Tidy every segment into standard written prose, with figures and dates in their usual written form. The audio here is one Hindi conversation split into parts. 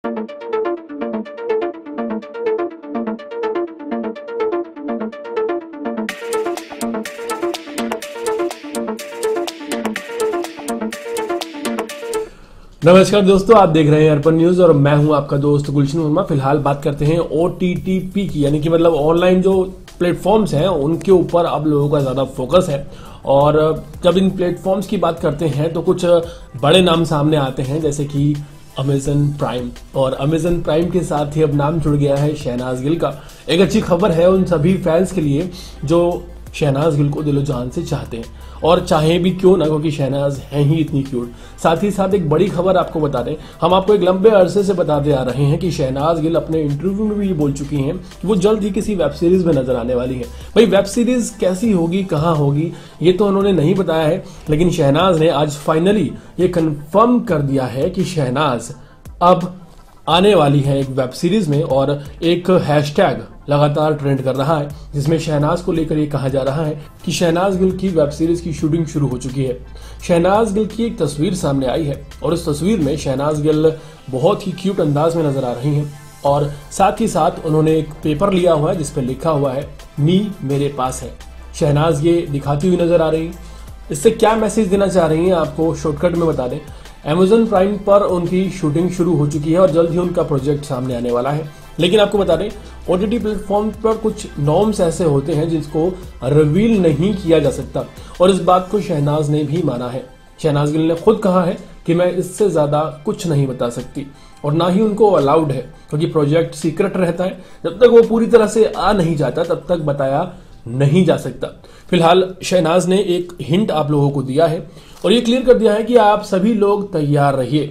नमस्कार दोस्तों, आप देख रहे हैं अर्पण न्यूज और मैं हूं आपका दोस्त गुलशन वर्मा। फिलहाल बात करते हैं OTTP की, यानी कि मतलब ऑनलाइन जो प्लेटफॉर्म्स हैं उनके ऊपर अब लोगों का ज्यादा फोकस है। और जब इन प्लेटफॉर्म्स की बात करते हैं तो कुछ बड़े नाम सामने आते हैं, जैसे कि अमेजन प्राइम। और अमेजन प्राइम के साथ ही अब नाम जुड़ गया है शहनाज गिल का। एक अच्छी खबर है उन सभी फैंस के लिए जो शहनाज गिल को दिलो जान से चाहते हैं, और चाहे भी क्यों ना, क्योंकि शहनाज है ही इतनी क्यूट। साथ ही साथ एक बड़ी खबर आपको बता दें, हम आपको एक लंबे अरसे से बताते आ रहे हैं कि शहनाज गिल अपने इंटरव्यू में भी ये बोल चुकी हैं कि वो जल्द ही किसी वेब सीरीज में नजर आने वाली है। भाई वेब सीरीज कैसी होगी, कहाँ होगी, ये तो उन्होंने नहीं बताया है, लेकिन शहनाज ने आज फाइनली ये कंफर्म कर दिया है कि शहनाज अब आने वाली है एक वेब सीरीज में। और एक हैशटैग लगातार ट्रेंड कर रहा है जिसमें शहनाज को लेकर ये कहा जा रहा है कि शहनाज गिल की वेब सीरीज की शूटिंग शुरू हो चुकी है। शहनाज गिल की एक तस्वीर सामने आई है और इस तस्वीर में शहनाज गिल बहुत ही क्यूट अंदाज में नजर आ रही हैं, और साथ ही साथ उन्होंने एक पेपर लिया हुआ है जिसपे लिखा हुआ है मी मेरे पास है। शहनाज ये दिखाती हुई नजर आ रही है। इससे क्या मैसेज देना चाह रही हैं आपको शॉर्टकट में बता दें। अमेजन प्राइम पर उनकी शूटिंग शुरू हो चुकी है और जल्द ही उनका प्रोजेक्ट सामने आने वाला है। लेकिन आपको बता दें, OTT प्लेटफॉर्म पर कुछ नॉर्म्स ऐसे होते हैं जिसको रिवील नहीं किया जा सकता, और इस बात को शहनाज ने भी माना है। शहनाज गिल ने खुद कहा है कि मैं इससे ज्यादा कुछ नहीं बता सकती, और ना ही उनको अलाउड है, क्योंकि प्रोजेक्ट सीक्रेट रहता है। जब तक वो पूरी तरह से आ नहीं जाता तब तक बताया नहीं जा सकता। फिलहाल शहनाज ने एक हिंट आप लोगों को दिया है और ये क्लियर कर दिया है कि आप सभी लोग तैयार रहिए,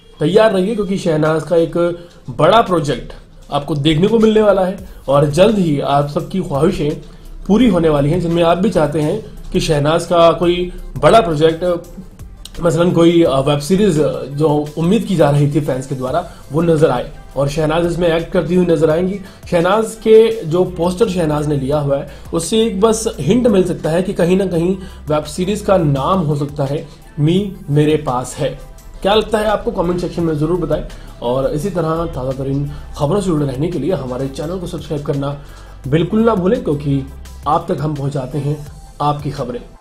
क्योंकि शहनाज का एक बड़ा प्रोजेक्ट आपको देखने को मिलने वाला है, और जल्द ही आप सबकी ख्वाहिशें पूरी होने वाली हैं, जिनमें आप भी चाहते हैं कि शहनाज का कोई बड़ा प्रोजेक्ट, मसलन कोई वेब सीरीज जो उम्मीद की जा रही थी फैंस के द्वारा, वो नजर आए और शहनाज इसमें एक्ट करती हुई नजर आएंगी। शहनाज के जो पोस्टर शहनाज ने लिया हुआ है उससे एक बस हिंट मिल सकता है कि कहीं ना कहीं वेब सीरीज का नाम हो सकता है मी मेरे पास है। क्या लगता है आपको, कमेंट सेक्शन में जरूर बताएं, और इसी तरह ताज़ा तरीन खबरों से जुड़े रहने के लिए हमारे चैनल को सब्सक्राइब करना बिल्कुल ना भूलें, क्योंकि आप तक हम पहुंचाते हैं आपकी खबरें।